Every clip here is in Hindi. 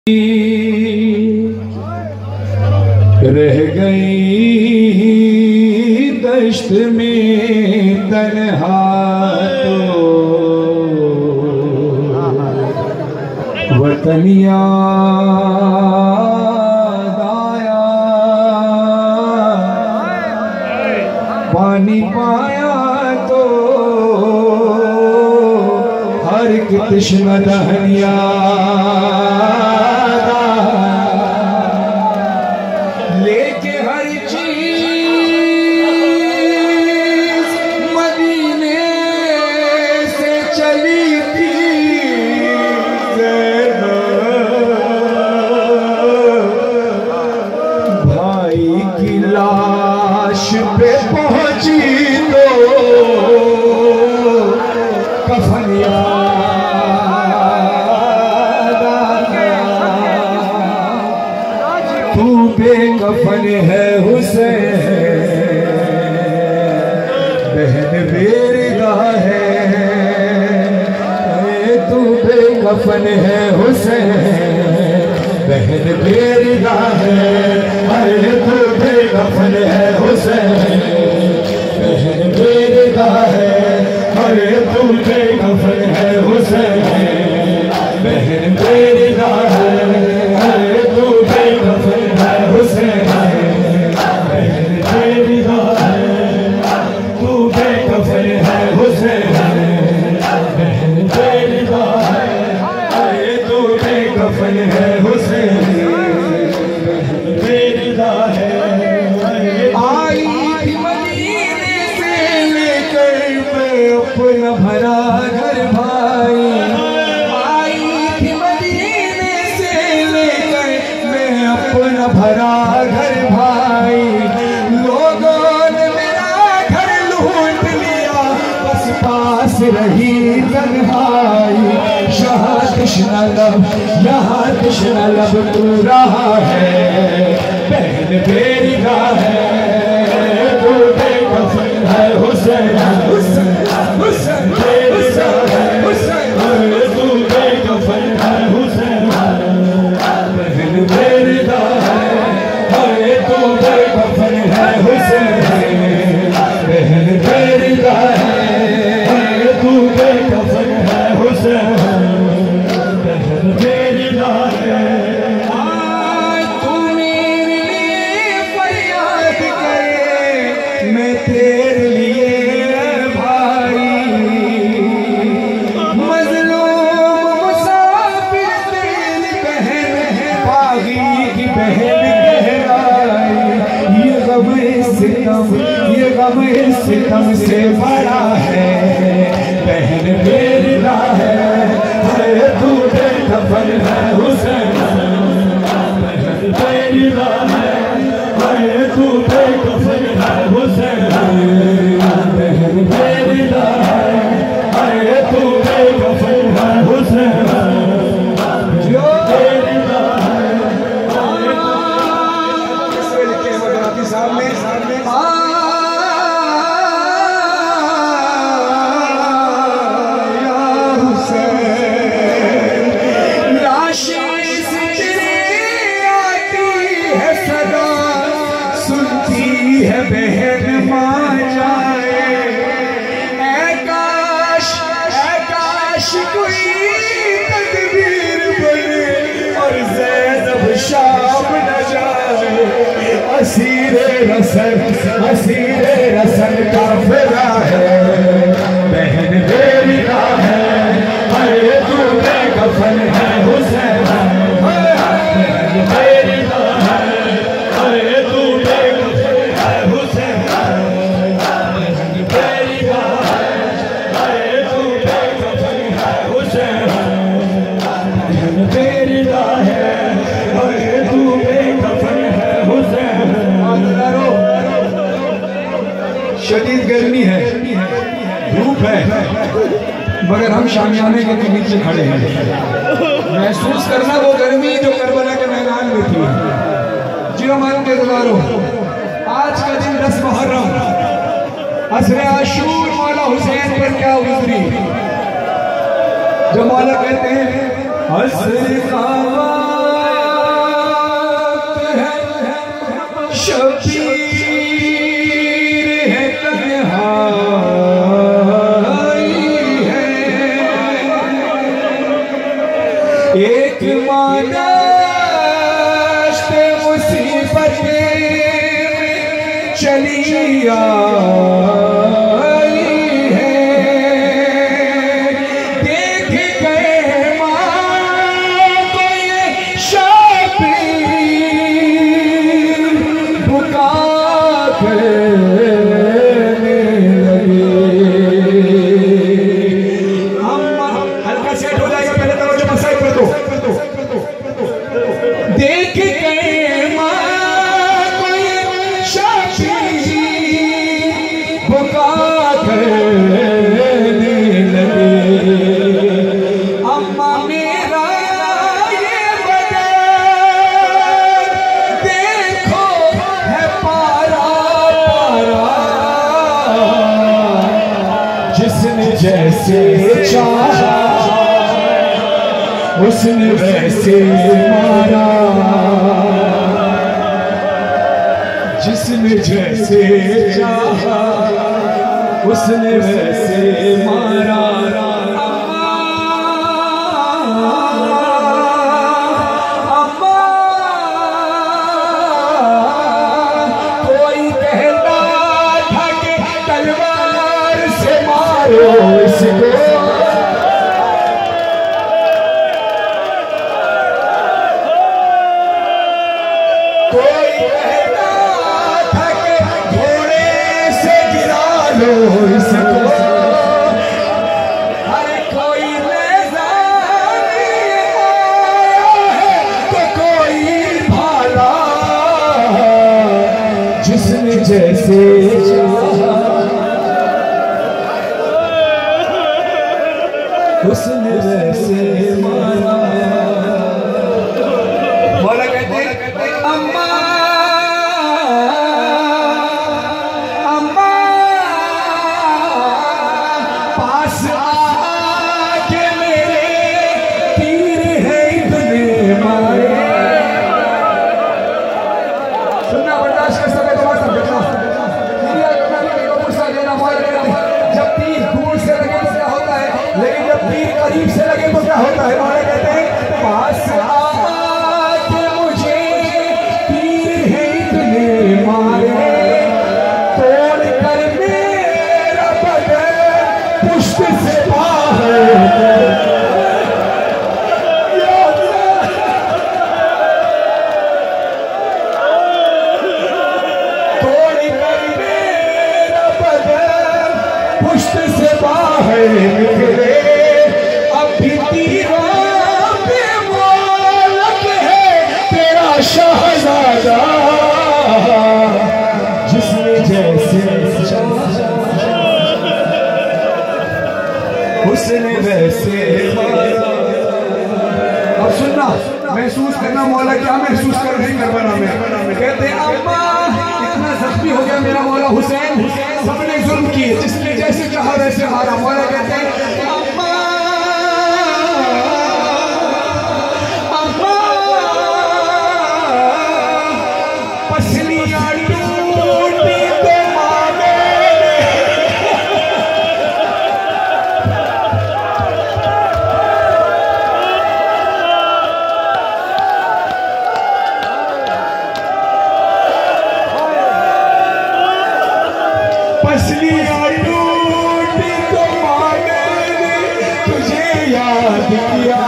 रह गई दश्त में तन्हा तो वतन याद आया, पानी पाया तो हर एक तश्ना दहनिया लेके हर चीज मदीने से चली थी भाई की लाश पे पहुंची तो कफन तू बेकफन है हुसैन, बहन बेरिदा है। तू बेकफन है हुसैन, बहन बेरिदा है। अरे तू बेकफन है हुसैन, बहन बेरिदा है। अरे तू बेकफन है हुसैन, बहन बेरिदा है। अरे तू बेकफन है हुसैन, बहन बेरिदा है। तू बेकफन है हुसैन, बहन बेरिदा है। अरे तू बेकफन है हुसैन, बहन बेरिदा है। आई थी मदीने से लेकर मैं अपना भरा घर भाई, आई थी मदीने से लेकर मैं अपना भरा घर भाई। लोगों ने मेरा घर लूट लिया, बस पास रही तन्हाई। यहाँ तृष्णा लब तू रहा है, बहन बेरिदा है। तू बेकफन है हुसैन, हुसैन बेरिदा है। तू बेकफन है हुसैन, बहन बेरिदा है। अरे तू बेकफन है हुसैन, बहन बेरिदा है। अरे तू बेकफन है हुसैन, बहन बेरिदा है। तू मेरे लिए फरियाद करे, मैं तेरे लिए भाई। मजलूम मुसाफिर तेरी बहन, बागी की बहन कहलाई। ये गम सितम से बड़ा है, बहन बेरिदा है। अरे तू बेकफन है हुसैन, बहन बेरिदा है। अरे तू बेकफन है हुसैन, बहन बेरिदा है। अरे तू बेकफन है हुसैन, जो बेरिदा है। सामने है बहन मां जाए। काश कोई तकदीर बने और ज़ैनब शाम न जाए। असीरे रसन का फिरा है, बहन बेरिदा है। अरे तू बेकफन है हुसैन, बहन बेरिदा है। अरे तू बेकफन है हुसैन, बहन बेरिदा है। अरे तू बेकफन है हुसैन, बहन बेरिदा है। अरे तू बेकफन है हुसैन। शदीद गर्मी है, धूप है, मगर हम शामियाने के नीचे खड़े हैं। महसूस करना वो गर्मी जो करबला के मैदान में थी। जी हमारे इंतजारों, आज का दिन 10 मुहर्रम, असरे आशूर मौला हुसैन पर क्या गुजरी। जो मौला कहते हैं असर दाश्त मुसीबत चली आई है, देख गए माँ को ये शाबीर बुका करने लगे। हल्का सेट हो जाएगा, पहले करो जो मसाई पढ़ दो। देख गए माँ को ये शाबीर बुका करने लगे। अम्मा मेरा ये बदन देखो है पारा पारा, जिसने जैसे चाहा उसने वैसे मारा, जिसने जैसे चाहा उसने वैसे मारा। अम्मा कोई कहता था कि तलवार से मारो इसको, कोई कहता था कि घोड़े से गिरा लो इसको, हर कोई मैदान आया है तो कोई भाला, जिसने जैसे चाहा उसने वैसे मारा। मौला कहते हैं अम्मा अम्मा पास आके मेरे तीर है इतने मारे। सुनना बर्दाश्त कर सके तो सब देखना, गुस्सा देना मौला कहते हैं जब तीर दूर से लगे तो क्या होता है, लेकिन जब तीर करीब से लगे तो क्या होता है। मौला कहते हैं पास आके मुझे तीर है इतने मारे, तोड़ कर मेरा बदन पुष्ट से बाहर, तोड़ कर मेरा बदन पुष्ट से बाहर निकले। अब भी तीरों पे मोलक है तेरा शहजादा, जिसने जैसे चाहा उसने वैसे मारा। अब सुनना, महसूस करना मौला क्या महसूस कर रहे हैं करबला में। कहते हैं अम्मा इतना जख्मी हो गया मेरा मौला हुसैन, सबने जुल्म किए, जिसने जैसे चाहा वैसे मारा। मौला कहते हैं अम्मा अम्मा पसलियां टूटी तो माने, पसलियां टूटी तो माने तुझे याद किया,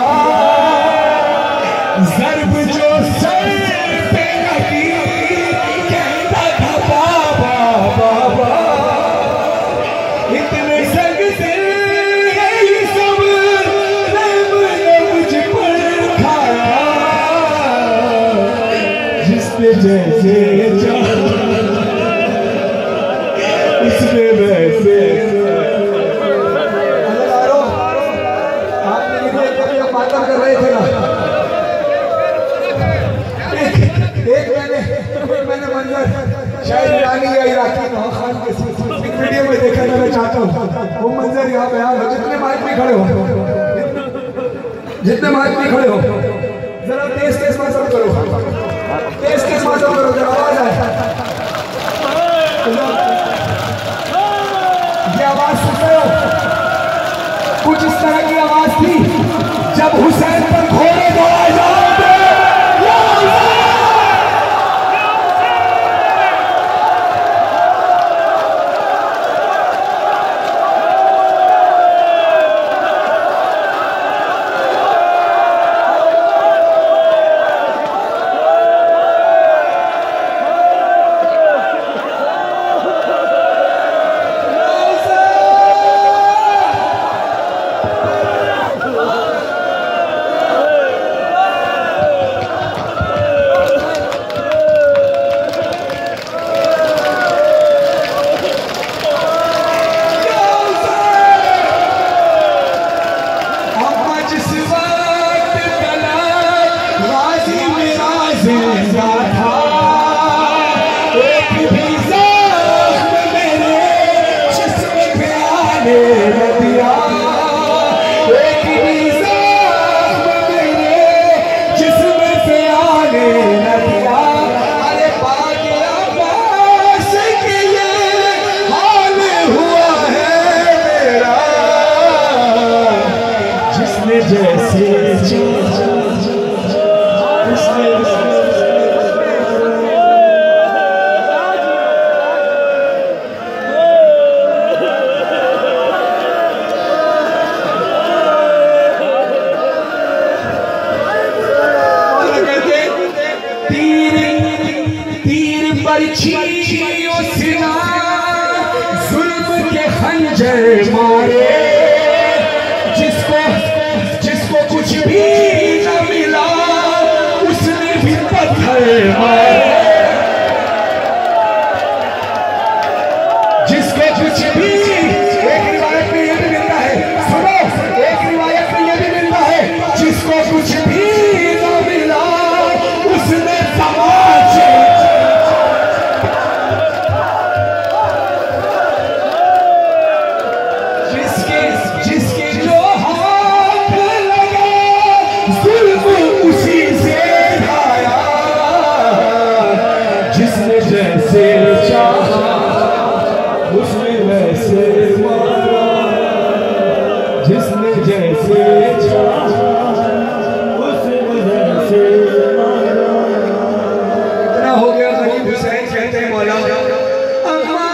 ज़र्ब जो सर पे लगी कहता था बाबा बाबा, इतने संग दिल यही सब ने मुझ पर खाया, जिसने जैसे चाहा उसने वैसे। आपने मातम कर रहे थे ना, एक मैंने मंजर शायद ईरानी या इराकी खान के वीडियो में देखा था, मैं चाहता हूँ वो मंजर यहाँ बयान हो। जितने माइक में खड़े हो, जितने माइक में खड़े हो, जरा तेज तेज मातम करो, तेज तेज मातम करो, जरा आवाज आए। ये आवाज सुन रहे हो, कुछ इस तरह की आवाज थी जब हुसैन पर घोड़े दौड़ाए जा जैसे जुल्म के खंजर मारे, जिसको कुछ भी न मिला उसने भी पत्थर मारे, जिसको कुछ भी। एक रिवायत में यह भी मिलता है, सुनो, एक रिवायत में यह भी मिलता है, जिसको कुछ भी न मिला उसने तमाचे, उसी से खाया, जिसने जैसे चाहा उसने वैसे मारा, जिसने जैसे चाहा उसने वैसे मारा। इतना हो गया। गरीब हुसैन कहते हैं मौला अम्मा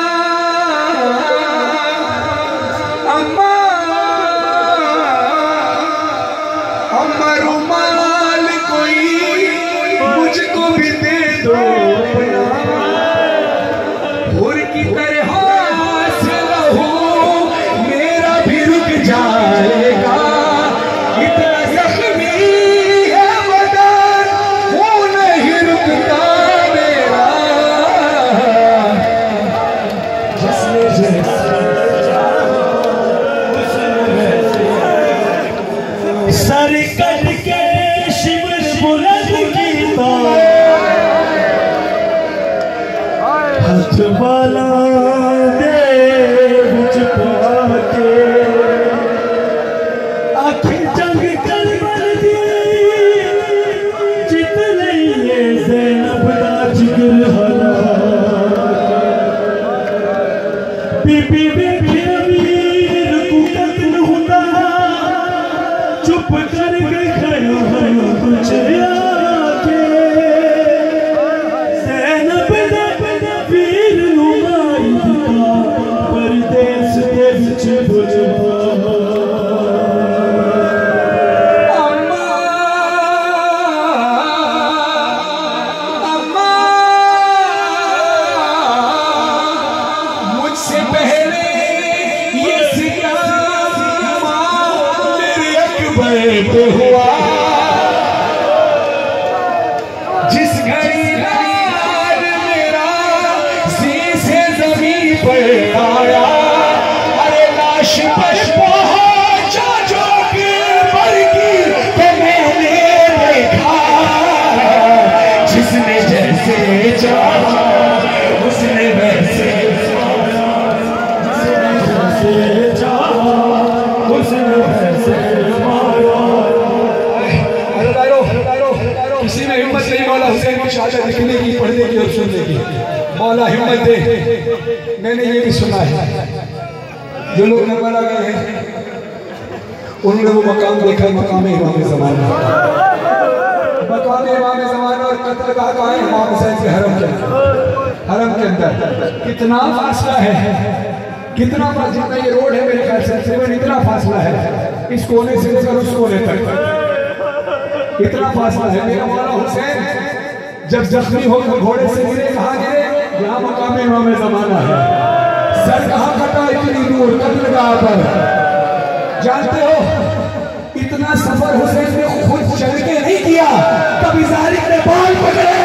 अम्मा अम्मा रुमाल कोई मुझको भी दे दो, हुर की तरह से लहू मेरा भी रुक जाएगा, इतना जख्मी है बदन वो नहीं रुकता मेरा, जिसने जैसे सर कट के शिविर बुलंद कीता, हाथ वाला दे बुझ पाके, आखिर जंग कर बन दी, जित नहीं है ज़ैनब दा जिगर हला, बीबी वेखे वीर को कत्ल हुंदा, चुप कर के खड़ो हो कुछ आके, ज़ैनब दा वीर नू मार दिता, परदेस दे विच बुझवा। अम्मा अम्मा मुझसे पहले ये सियाम मेरे अकबर पे हुआ, जिस घड़ी लाल मेरा शीशे ज़मीन पर आया, अरे लाश पर पहुंचा जो गिरबर की तो मैंने देखा, जिसने जैसे चाहा उसने वैसे चाहा उसने वैसे मारा। किसी में हिम्मत नहीं मौला हुसैन की शहादत लिखने की, पढ़ने की और सुनने की। मौला हिम्मत दे। मैंने ये भी सुना है, जो लोग नरबला गए हैं उन्होंने वो मकाम देखा, मकाम इमाम ज़माना, मकाम इमाम ज़माना और कत्ल का कहाँ है? इमाम हुसैन के हरम के अंदर। हरम के अंदर कितना फासला है, कितना जितना ये रोड है मेरे ख्याल से तकरीबन इतना फासला है, इस कोने से लेकर उस कोने तक इतना फासला है। मेरा मौला हुसैन जब जख्मी होकर घोड़े से गिरे, कहाँ गिरे? यहाँ मकाम इमाम ज़माना है। सर कहाँ कटा? इतनी दूर कत्लगाह पर। जानते हो इतना सफर हुसैन ने खुद चल के नहीं किया, कभी ज़ालिम ने बाल पकड़े,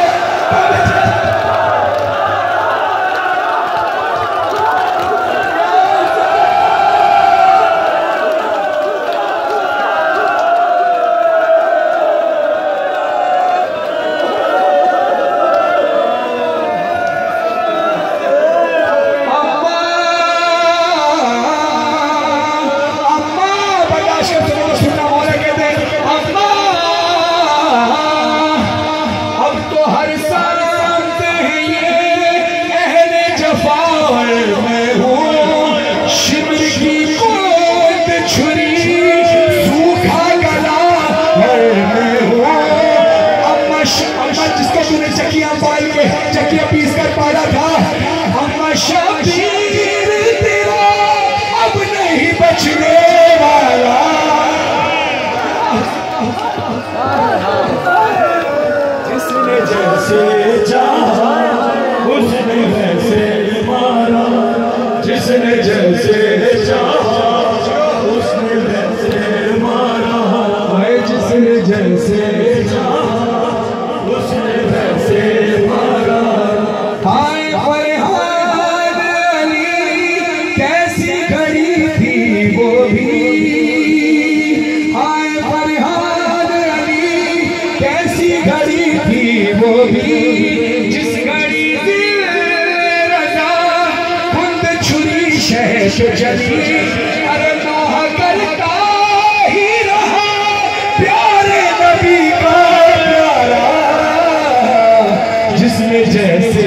कर पा रहा था। अम्मा शबीर तेरा अब नहीं बचने वाला। जिसने जैसे चाहा उसने वैसे मारा, जिसने जैसे चाहा उसने वैसे मारा, जिसने जैसे चाहा उसने वैसे मारा। हाय फरहाद अली कैसी घड़ी थी वो भी, हाय फरहाद अली कैसी घड़ी थी वो भी, जिस घड़ी दिल रजा खुद छुरी शहद चली। अरे नौह करता ही रहा प्यारे नबी का प्यारा, जिसने जैसे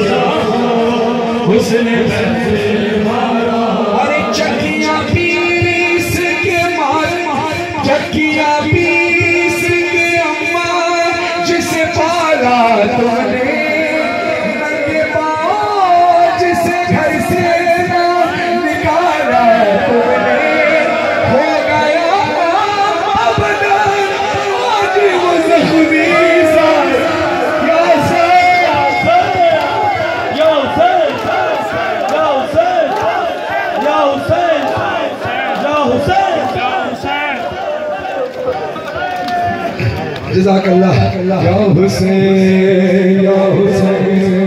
उसने वैसे मारा। अरे चक्कियां पीस के मार, चक्कियां पीस के अम्मा जिसे पाला तुमने, नंगे पांव जिसे घर से ना निकाला तुमने, हो गया अबदन आज वो ज़ख्मी सा। या जज़ाकल्लाह या हुसैन या हुसैन।